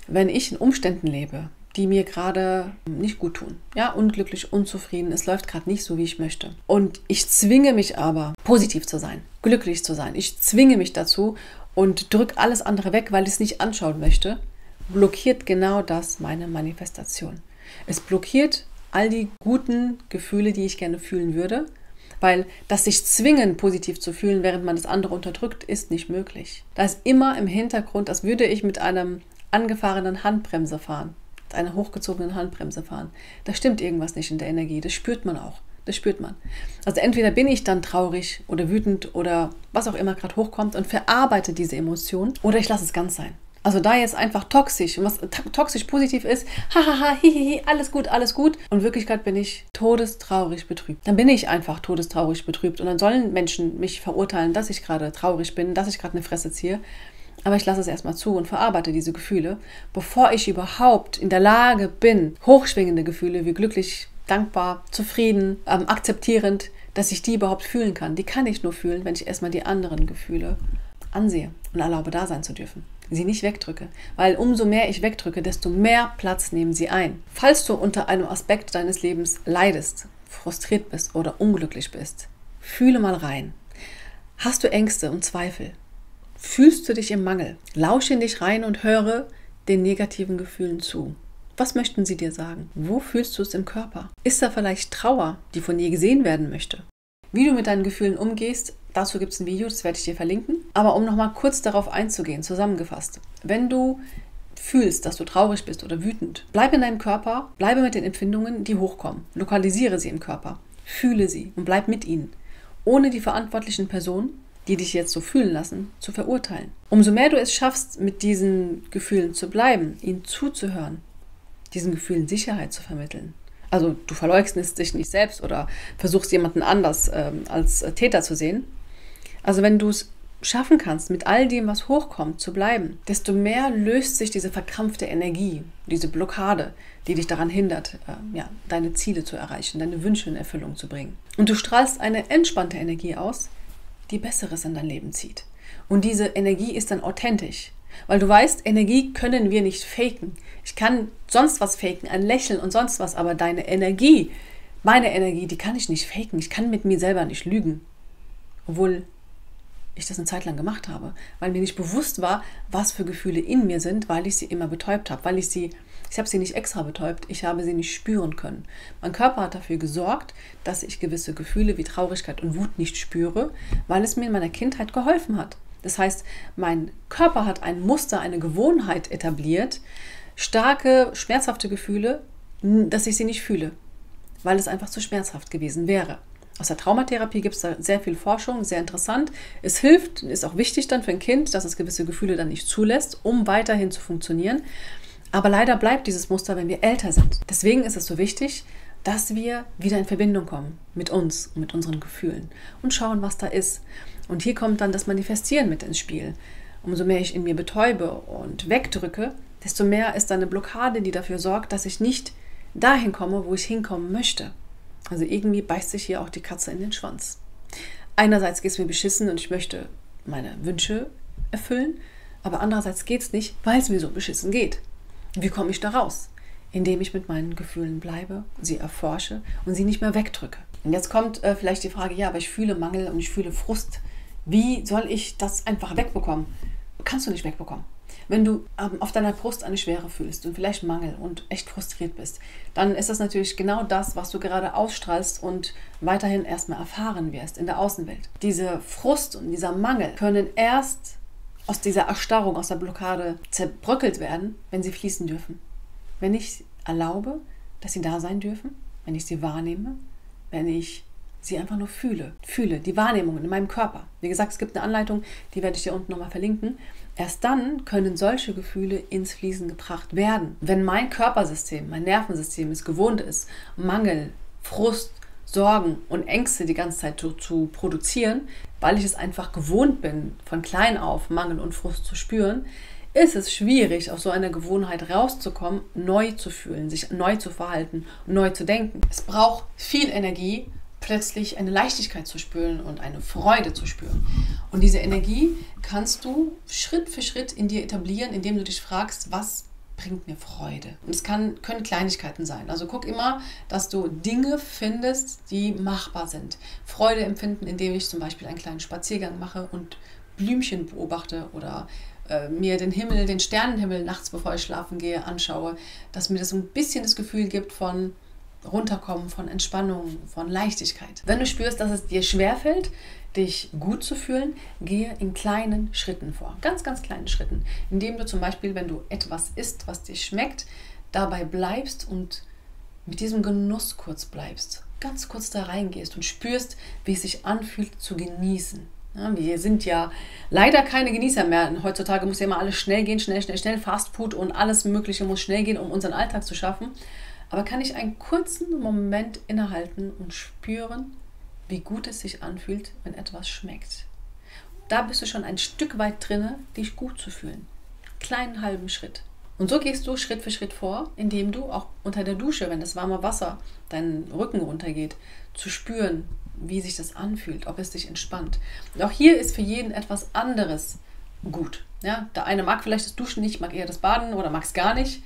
wenn ich in Umständen lebe, die mir gerade nicht gut tun. Ja, unglücklich, unzufrieden, es läuft gerade nicht so, wie ich möchte. Und ich zwinge mich aber, positiv zu sein, glücklich zu sein. Ich zwinge mich dazu und drücke alles andere weg, weil ich es nicht anschauen möchte, blockiert genau das meine Manifestation. Es blockiert all die guten Gefühle, die ich gerne fühlen würde, weil das sich zwingen, positiv zu fühlen, während man das andere unterdrückt, ist nicht möglich. Da ist immer im Hintergrund, als würde ich mit einem angefahrenen Handbremse fahren, mit einer hochgezogenen Handbremse fahren. Da stimmt irgendwas nicht in der Energie, das spürt man auch. Das spürt man. Also entweder bin ich dann traurig oder wütend oder was auch immer gerade hochkommt und verarbeite diese Emotion oder ich lasse es ganz sein. Also da jetzt einfach toxisch, und was toxisch positiv ist, hahaha, hihihi, alles gut, und in Wirklichkeit bin ich todestraurig betrübt. Dann bin ich einfach todestraurig betrübt und dann sollen Menschen mich verurteilen, dass ich gerade traurig bin, dass ich gerade eine Fresse ziehe. Aber ich lasse es erstmal zu und verarbeite diese Gefühle, bevor ich überhaupt in der Lage bin, hochschwingende Gefühle wie glücklich, dankbar, zufrieden, akzeptierend, dass ich die überhaupt fühlen kann. Die kann ich nur fühlen, wenn ich erstmal die anderen Gefühle ansehe und erlaube, da sein zu dürfen. Sie nicht wegdrücke, weil umso mehr ich wegdrücke, desto mehr Platz nehmen sie ein. Falls du unter einem Aspekt deines Lebens leidest, frustriert bist oder unglücklich bist, fühle mal rein. Hast du Ängste und Zweifel? Fühlst du dich im Mangel? Lausche in dich rein und höre den negativen Gefühlen zu. Was möchten sie dir sagen? Wo fühlst du es im Körper? Ist da vielleicht Trauer, die von dir gesehen werden möchte? Wie du mit deinen Gefühlen umgehst, dazu gibt es ein Video, das werde ich dir verlinken. Aber um nochmal kurz darauf einzugehen, zusammengefasst. Wenn du fühlst, dass du traurig bist oder wütend, bleib in deinem Körper, bleibe mit den Empfindungen, die hochkommen. Lokalisiere sie im Körper, fühle sie und bleib mit ihnen. Ohne die verantwortlichen Personen, die dich jetzt so fühlen lassen, zu verurteilen. Umso mehr du es schaffst, mit diesen Gefühlen zu bleiben, ihnen zuzuhören, diesen Gefühlen Sicherheit zu vermitteln. Also du verleugnest dich nicht selbst oder versuchst jemanden anders als Täter zu sehen. Also wenn du es schaffen kannst, mit all dem, was hochkommt, zu bleiben, desto mehr löst sich diese verkrampfte Energie, diese Blockade, die dich daran hindert, deine Ziele zu erreichen, deine Wünsche in Erfüllung zu bringen. Und du strahlst eine entspannte Energie aus, die Besseres in dein Leben zieht. Und diese Energie ist dann authentisch. Weil du weißt, Energie können wir nicht faken. Ich kann sonst was faken, ein Lächeln und sonst was, aber deine Energie, meine Energie, die kann ich nicht faken. Ich kann mit mir selber nicht lügen. Obwohl ich das eine Zeit lang gemacht habe, weil mir nicht bewusst war, was für Gefühle in mir sind, weil ich sie immer betäubt habe, ich habe sie nicht extra betäubt, ich habe sie nicht spüren können. Mein Körper hat dafür gesorgt, dass ich gewisse Gefühle wie Traurigkeit und Wut nicht spüre, weil es mir in meiner Kindheit geholfen hat. Das heißt, mein Körper hat ein Muster, eine Gewohnheit etabliert, starke, schmerzhafte Gefühle, dass ich sie nicht fühle, weil es einfach zu schmerzhaft gewesen wäre. Aus der Traumatherapie gibt es da sehr viel Forschung, sehr interessant. Es hilft, ist auch wichtig dann für ein Kind, dass es gewisse Gefühle dann nicht zulässt, um weiterhin zu funktionieren. Aber leider bleibt dieses Muster, wenn wir älter sind. Deswegen ist es so wichtig, dass wir wieder in Verbindung kommen mit uns und mit unseren Gefühlen und schauen, was da ist. Und hier kommt dann das Manifestieren mit ins Spiel. Umso mehr ich in mir betäube und wegdrücke, desto mehr ist da eine Blockade, die dafür sorgt, dass ich nicht dahin komme, wo ich hinkommen möchte. Also irgendwie beißt sich hier auch die Katze in den Schwanz. Einerseits geht es mir beschissen und ich möchte meine Wünsche erfüllen, aber andererseits geht es nicht, weil es mir so beschissen geht. Wie komme ich da raus? Indem ich mit meinen Gefühlen bleibe, sie erforsche und sie nicht mehr wegdrücke. Und jetzt kommt vielleicht die Frage, ja, aber ich fühle Mangel und ich fühle Frust. Wie soll ich das einfach wegbekommen? Kannst du nicht wegbekommen. Wenn du auf deiner Brust eine Schwere fühlst und vielleicht Mangel und echt frustriert bist, dann ist das natürlich genau das, was du gerade ausstrahlst und weiterhin erstmal erfahren wirst in der Außenwelt. Diese Frust und dieser Mangel können erst aus dieser Erstarrung, aus der Blockade zerbröckelt werden, wenn sie fließen dürfen. Wenn ich erlaube, dass sie da sein dürfen, wenn ich sie wahrnehme, wenn ich sie einfach nur fühle, die Wahrnehmungen in meinem Körper. Wie gesagt, es gibt eine Anleitung, die werde ich dir unten nochmal verlinken. Erst dann können solche Gefühle ins Fließen gebracht werden. Wenn mein Körpersystem, mein Nervensystem es gewohnt ist, Mangel, Frust, Sorgen und Ängste die ganze Zeit zu produzieren, weil ich es einfach gewohnt bin, von klein auf Mangel und Frust zu spüren, ist es schwierig, aus so einer Gewohnheit rauszukommen, neu zu fühlen, sich neu zu verhalten, neu zu denken. Es braucht viel Energie, plötzlich eine Leichtigkeit zu spüren und eine Freude zu spüren. Und diese Energie kannst du Schritt für Schritt in dir etablieren, indem du dich fragst, was bringt mir Freude. Und es können Kleinigkeiten sein. Also guck immer, dass du Dinge findest, die machbar sind. Freude empfinden, indem ich zum Beispiel einen kleinen Spaziergang mache und Blümchen beobachte oder mir den Himmel, den Sternenhimmel nachts, bevor ich schlafen gehe, anschaue, dass mir das ein bisschen das Gefühl gibt von Runterkommen, von Entspannung, von Leichtigkeit. Wenn du spürst, dass es dir schwerfällt, dich gut zu fühlen, gehe in kleinen Schritten vor. Ganz, ganz kleinen Schritten. Indem du zum Beispiel, wenn du etwas isst, was dir schmeckt, dabei bleibst und mit diesem Genuss kurz bleibst. Ganz kurz da reingehst und spürst, wie es sich anfühlt zu genießen. Ja, wir sind ja leider keine Genießer mehr. Heutzutage muss ja immer alles schnell gehen, schnell, Fast Food und alles Mögliche muss schnell gehen, um unseren Alltag zu schaffen. Aber kann ich einen kurzen Moment innehalten und spüren, wie gut es sich anfühlt, wenn etwas schmeckt. Da bist du schon ein Stück weit drinne, dich gut zu fühlen. Kleinen halben Schritt. Und so gehst du Schritt für Schritt vor, indem du auch unter der Dusche, wenn das warme Wasser deinen Rücken runtergeht, zu spüren, wie sich das anfühlt, ob es dich entspannt. Und auch hier ist für jeden etwas anderes gut. Ja, der eine mag vielleicht das Duschen nicht, mag eher das Baden oder mag es gar nicht.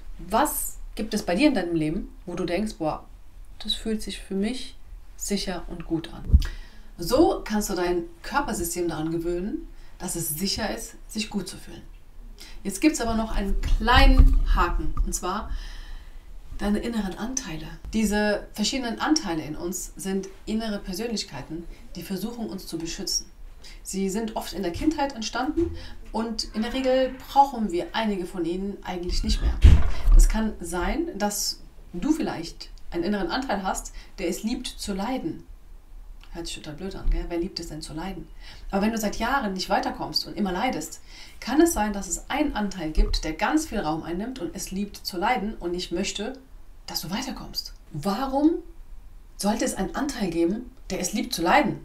Was gibt es bei dir in deinem Leben, wo du denkst, boah, das fühlt sich für mich sicher und gut an? So kannst du dein Körpersystem daran gewöhnen, dass es sicher ist, sich gut zu fühlen. Jetzt gibt es aber noch einen kleinen Haken, und zwar deine inneren Anteile. Diese verschiedenen Anteile in uns sind innere Persönlichkeiten, die versuchen, uns zu beschützen. Sie sind oft in der Kindheit entstanden und in der Regel brauchen wir einige von ihnen eigentlich nicht mehr. Es kann sein, dass du vielleicht einen inneren Anteil hast, der es liebt zu leiden. Hört sich total blöd an, gell? Wer liebt es denn zu leiden? Aber wenn du seit Jahren nicht weiterkommst und immer leidest, kann es sein, dass es einen Anteil gibt, der ganz viel Raum einnimmt und es liebt zu leiden und nicht möchte, dass du weiterkommst. Warum sollte es einen Anteil geben, der es liebt zu leiden?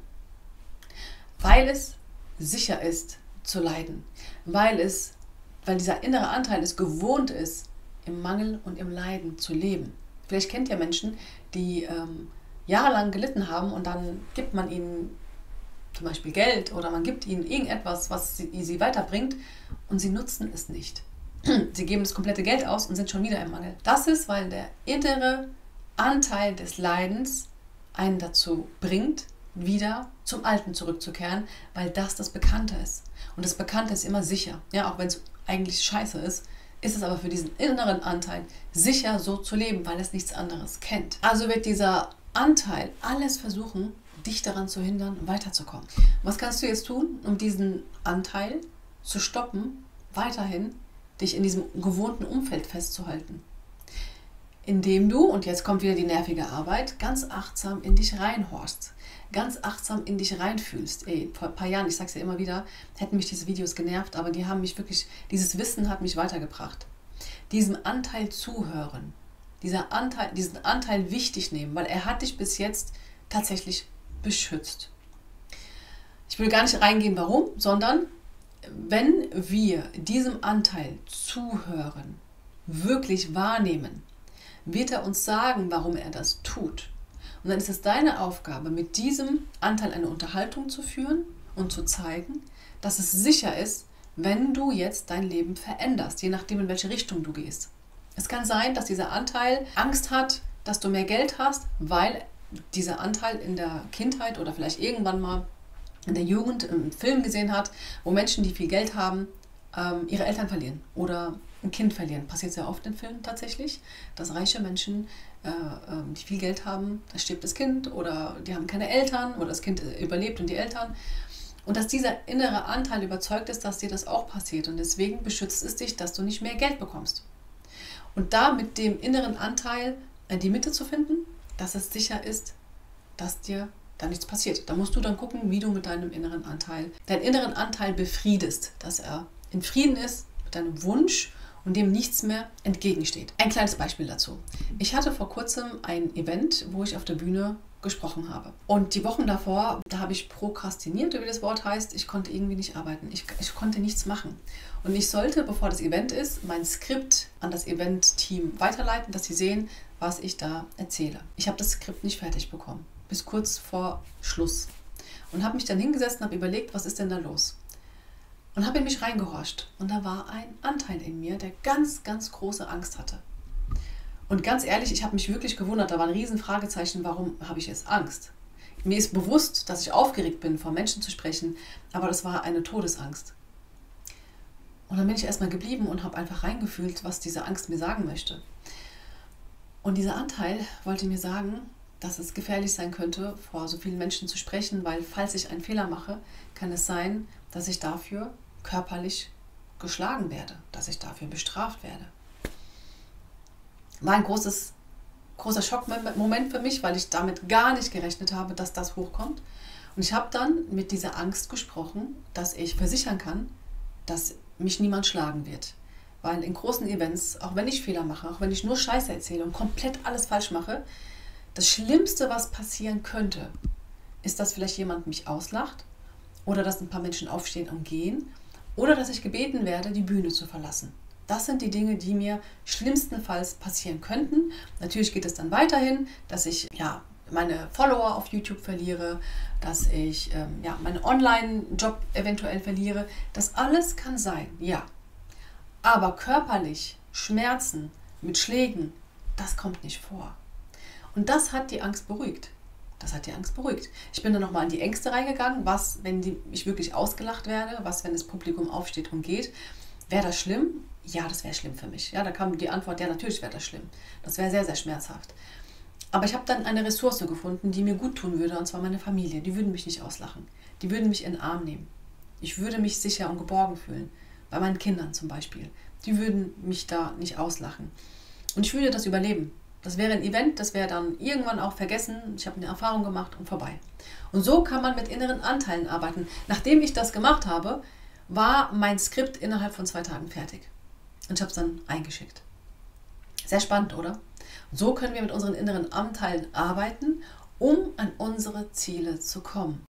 Weil es sicher ist zu leiden. Weil dieser innere Anteil es gewohnt ist, im Mangel und im Leiden zu leben. Vielleicht kennt ihr Menschen, die jahrelang gelitten haben und dann gibt man ihnen zum Beispiel Geld oder man gibt ihnen irgendetwas, was sie weiterbringt und sie nutzen es nicht. Sie geben das komplette Geld aus und sind schon wieder im Mangel. Das ist, weil der innere Anteil des Leidens einen dazu bringt, wieder zum Alten zurückzukehren, weil das Bekannte ist. Und das Bekannte ist immer sicher. Ja, auch wenn es eigentlich scheiße ist, ist es aber für diesen inneren Anteil sicher, so zu leben, weil es nichts anderes kennt. Also wird dieser Anteil alles versuchen, dich daran zu hindern, weiterzukommen. Was kannst du jetzt tun, um diesen Anteil zu stoppen, weiterhin dich in diesem gewohnten Umfeld festzuhalten? Indem du, und jetzt kommt wieder die nervige Arbeit, ganz achtsam in dich reinhorchst, ganz achtsam in dich reinfühlst. Vor ein paar Jahren, ich sage es ja immer wieder, hätten mich diese Videos genervt, aber die haben mich wirklich, dieses Wissen hat mich weitergebracht. Diesem Anteil zuhören, diesen Anteil wichtig nehmen, weil er hat dich bis jetzt tatsächlich beschützt. Ich will gar nicht reingehen, warum, sondern wenn wir diesem Anteil zuhören, wirklich wahrnehmen, wird er uns sagen, warum er das tut. Und dann ist es deine Aufgabe, mit diesem Anteil eine Unterhaltung zu führen und zu zeigen, dass es sicher ist, wenn du jetzt dein Leben veränderst, je nachdem, in welche Richtung du gehst. Es kann sein, dass dieser Anteil Angst hat, dass du mehr Geld hast, weil dieser Anteil in der Kindheit oder vielleicht irgendwann mal in der Jugend einen Film gesehen hat, wo Menschen, die viel Geld haben, ihre Eltern verlieren oder ein Kind verlieren. Passiert sehr oft in Filmen tatsächlich, dass reiche Menschen, die viel Geld haben, da stirbt das Kind oder die haben keine Eltern oder das Kind überlebt und die Eltern. Und dass dieser innere Anteil überzeugt ist, dass dir das auch passiert. Und deswegen beschützt es dich, dass du nicht mehr Geld bekommst. Und da mit dem inneren Anteil die Mitte zu finden, dass es sicher ist, dass dir da nichts passiert. Da musst du dann gucken, wie du mit deinem inneren Anteil, deinen inneren Anteil befriedest, dass er in Frieden ist mit deinem Wunsch und dem nichts mehr entgegensteht. Ein kleines Beispiel dazu. Ich hatte vor kurzem ein Event, wo ich auf der Bühne gesprochen habe. Und die Wochen davor, da habe ich prokrastiniert, wie das Wort heißt. Ich konnte irgendwie nicht arbeiten. Ich konnte nichts machen. Und ich sollte, bevor das Event ist, mein Skript an das Event-Team weiterleiten, dass sie sehen, was ich da erzähle. Ich habe das Skript nicht fertig bekommen, bis kurz vor Schluss. Und habe mich dann hingesetzt und habe überlegt, was ist denn da los? Und habe in mich reingehorcht. Und da war ein Anteil in mir, der ganz, ganz große Angst hatte. Und ganz ehrlich, ich habe mich wirklich gewundert, da war ein riesen Fragezeichen, warum habe ich jetzt Angst? Mir ist bewusst, dass ich aufgeregt bin, vor Menschen zu sprechen, aber das war eine Todesangst. Und dann bin ich erstmal geblieben und habe einfach reingefühlt, was diese Angst mir sagen möchte. Und dieser Anteil wollte mir sagen, dass es gefährlich sein könnte, vor so vielen Menschen zu sprechen, weil falls ich einen Fehler mache, kann es sein, dass ich dafür körperlich geschlagen werde, dass ich dafür bestraft werde. War ein großer Schockmoment für mich, weil ich damit gar nicht gerechnet habe, dass das hochkommt. Und ich habe dann mit dieser Angst gesprochen, dass ich versichern kann, dass mich niemand schlagen wird. Weil in großen Events, auch wenn ich Fehler mache, auch wenn ich nur Scheiße erzähle und komplett alles falsch mache, das Schlimmste, was passieren könnte, ist, dass vielleicht jemand mich auslacht oder dass ein paar Menschen aufstehen und gehen oder dass ich gebeten werde, die Bühne zu verlassen. Das sind die Dinge, die mir schlimmstenfalls passieren könnten. Natürlich geht es dann weiterhin, dass ich meine Follower auf YouTube verliere, dass ich meinen Online-Job eventuell verliere. Das alles kann sein, ja. Aber körperlich, Schmerzen mit Schlägen, das kommt nicht vor. Und das hat die Angst beruhigt. Ich bin dann nochmal in die Ängste reingegangen. Was, wenn ich wirklich ausgelacht werde? Was, wenn das Publikum aufsteht und geht? Wäre das schlimm? Ja, das wäre schlimm für mich. Ja, da kam die Antwort, ja, natürlich wäre das schlimm. Das wäre sehr, sehr schmerzhaft. Aber ich habe dann eine Ressource gefunden, die mir gut tun würde, und zwar meine Familie. Die würden mich nicht auslachen. Die würden mich in den Arm nehmen. Ich würde mich sicher und geborgen fühlen. Bei meinen Kindern zum Beispiel. Die würden mich da nicht auslachen. Und ich würde das überleben. Das wäre ein Event, das wäre dann irgendwann auch vergessen. Ich habe eine Erfahrung gemacht und vorbei. Und so kann man mit inneren Anteilen arbeiten. Nachdem ich das gemacht habe, war mein Skript innerhalb von 2 Tagen fertig. Und ich habe es dann eingeschickt. Sehr spannend, oder? Und so können wir mit unseren inneren Anteilen arbeiten, um an unsere Ziele zu kommen.